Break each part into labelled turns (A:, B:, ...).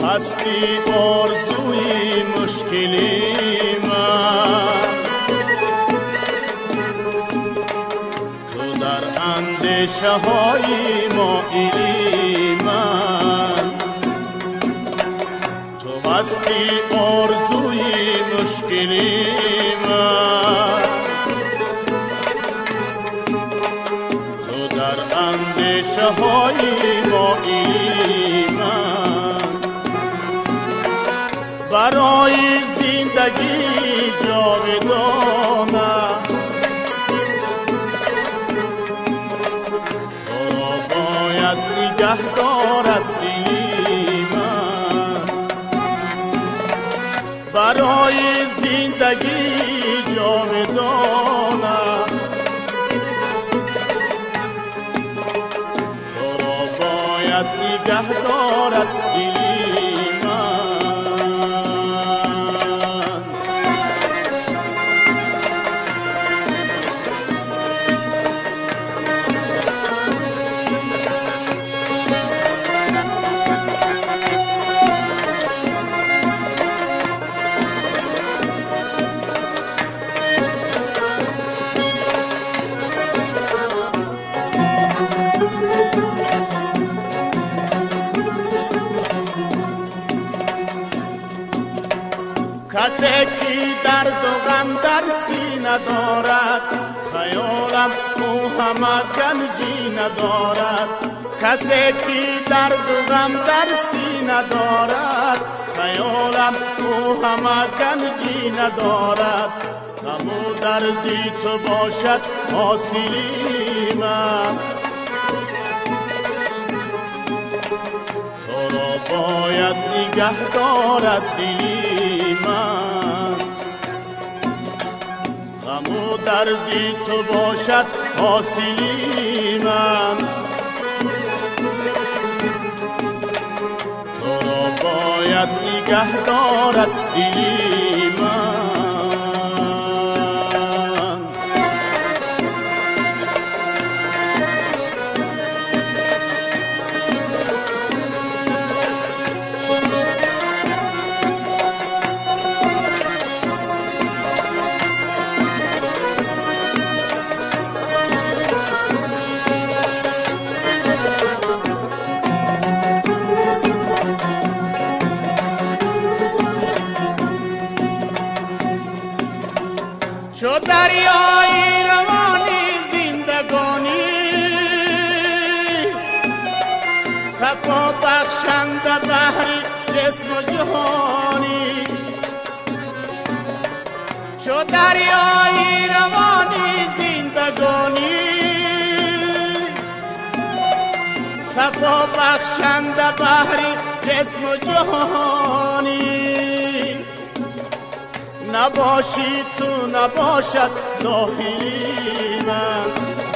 A: هستی آرزوی مشکلی من، تو در اندیشه های مایلی من، تو هستی آرزوی مشکلی من، تو در اندیشه های مایلی من. برای زندگی جاودانم تو را باید نگه دارد دلی من، برای زندگی جاودانم تو را باید نگه دارد دلی من. کسی که درد و غم در سینه دارد، خیالم او همه گنجی ندارد. کسی که درد و غم در سینه دارد، خیالم او همه گنجی ندارد. غم و دردی تو باشد حاصلی من، تو را باید نگه دارد دلی من. غم و دردی تو باشد حاصلی من، تو را باید نگه دارد دلی من. چو دریای روانی زندگانی، صفا بخشنده بحر جسم و جهانی. چو دریای روانی زندگانی، صفا بخشنده بحر جسم و جهانی. نباشی تو نباشد ساحلی من،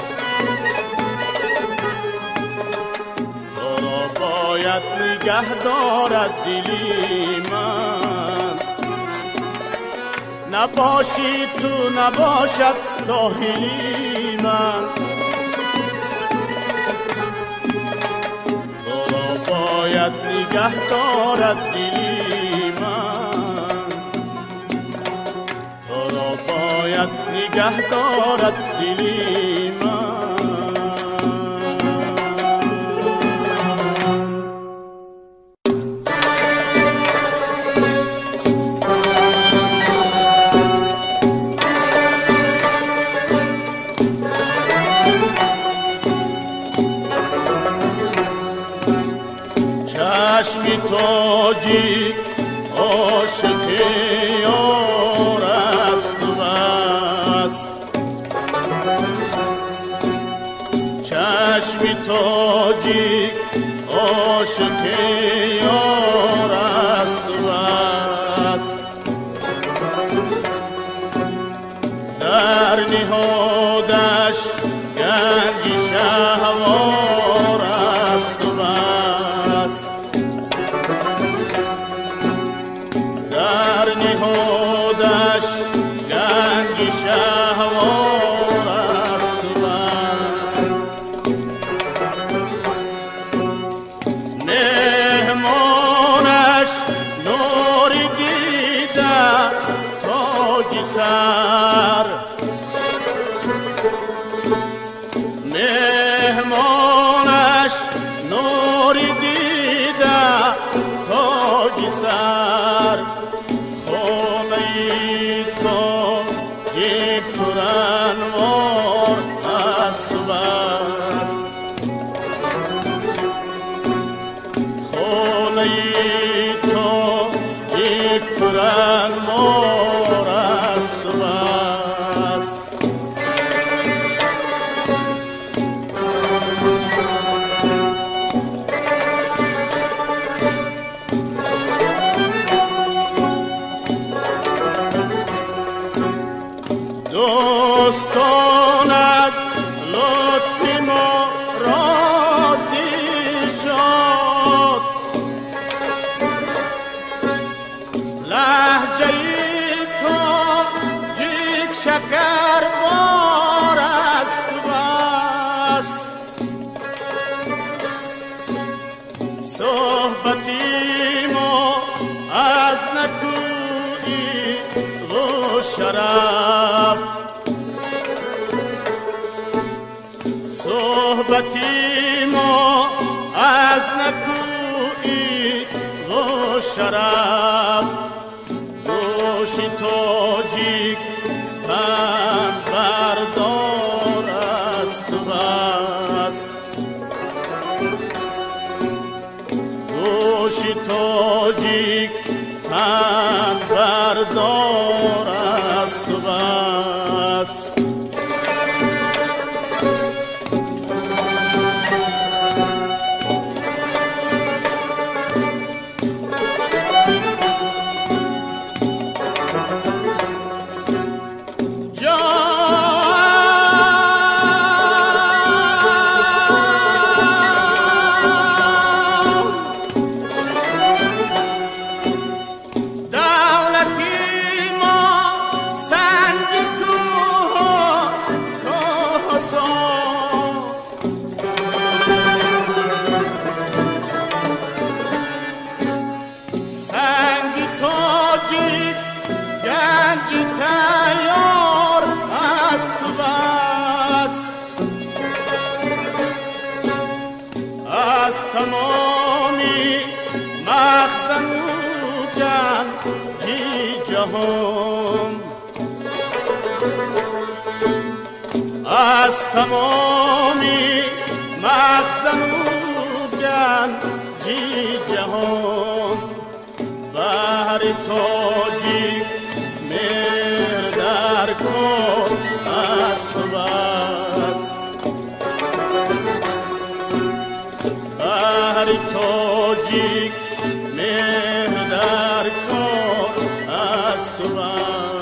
A: تو را باید نگه دارد دلی من. نباشی تو نباشد ساحلی من، تو را باید نگه دارد دلی من، تو را باید نگه دارد دلی من. چشمی تاجی عاشق یار است و بس، چشمی تاجی عاشق یار است و بس. در نهادش گنج شهوار است و بس، در نهادش گنج شهوار است و بس. مهمانش سر مهمانش نوری دیده تاج سر خونه ای تو جیب پرانوار است و بس خونه ای تو جیب پرانوار است و بس دوستان از لطف ما راضی شد لهجه تو جیک شکر بار است بس صحبتی ما از نکویی و شرف صحبتی ما از نکویی و شرف دوش تاجیک هم بردار است و بس دوش تاجیک هم بردار است و بس تیار است بس از تمامی مخزن گنجی جهان از تمامی مخزن گنجی جهان بهر تاجی در کار است و بس بهر تاجیک مهر در کار است و بس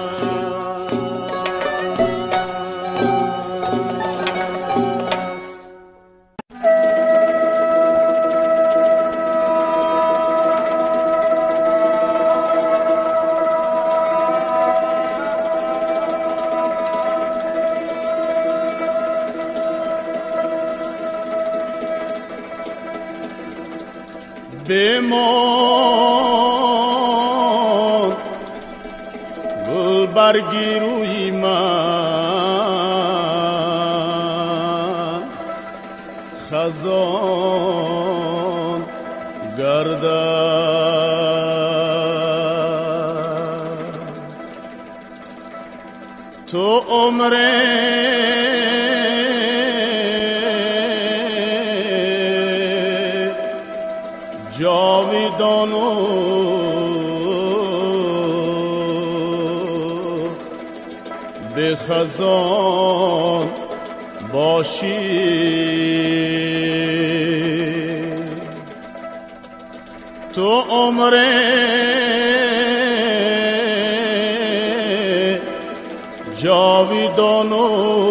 A: بمان گل برگی روی من خزان گردد تو عمر جاویدانو به خزان باشی تو عمر جاویدانو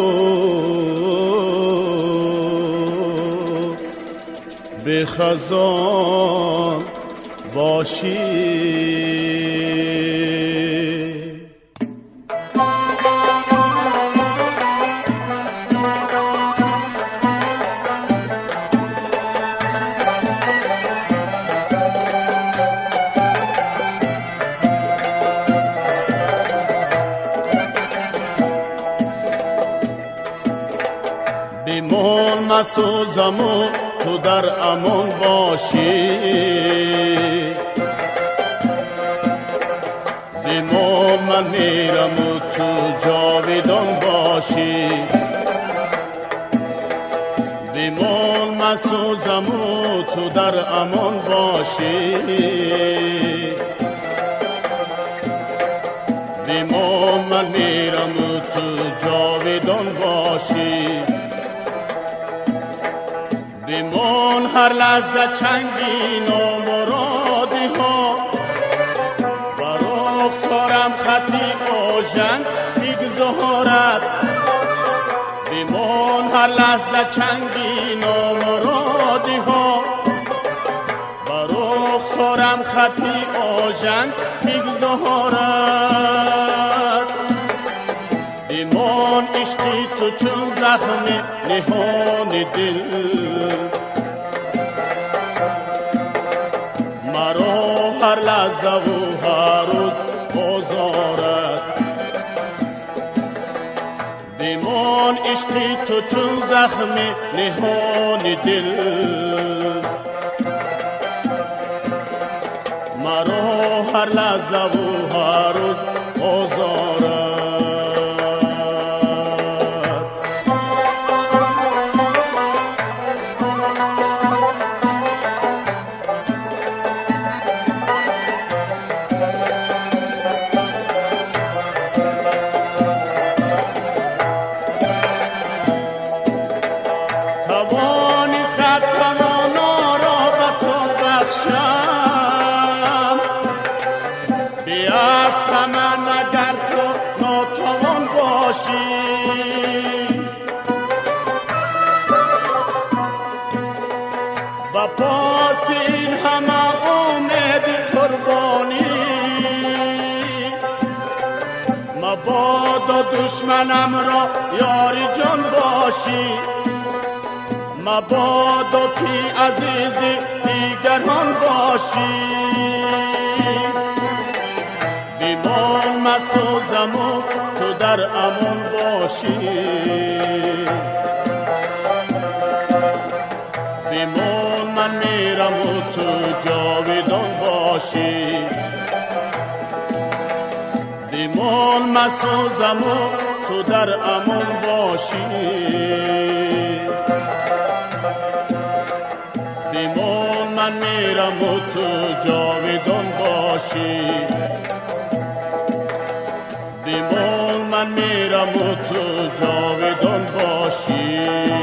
A: به خزان باشی مسوزم و تو در امان باشی، بیمون من میرم و تو جاویدان باشی، بیمون مسوزم و تو در امان باشی، بیمون من میرم و تو جاویدان باشی، بیمون هر لحظه چنگین و مرادی ها، بر رخسارم خطی آژن میگذارد، بیمون هر لحظه چنگین و مرادی ها، بر رخسارم خطی آژن میگذارد، بیمون عشقی تو چون زخم نهان دل، مرا هر لحظه و هر روز بازارد، بیمون عشقی تو چون زخم نهان دل، مرا هر لحظه و هر روز بازارد. توانی صد تمانا را به تو بخشم، بیفتم من اگر تو ناتوان باشی، و پاس این همه امید قربانی، مبادا دشمنم را یاری جان باشی، مبادا که عزیزی دیگران باشی، بیمون مسوزم و تو در امان باشی، بیمون من میرم و تو جاویدان باشی، بیمون مسوزم و تو در امان باشی، بیمون من میرم و تو جاویدان باشی، بیمون من میرم و تو جاویدان باشی.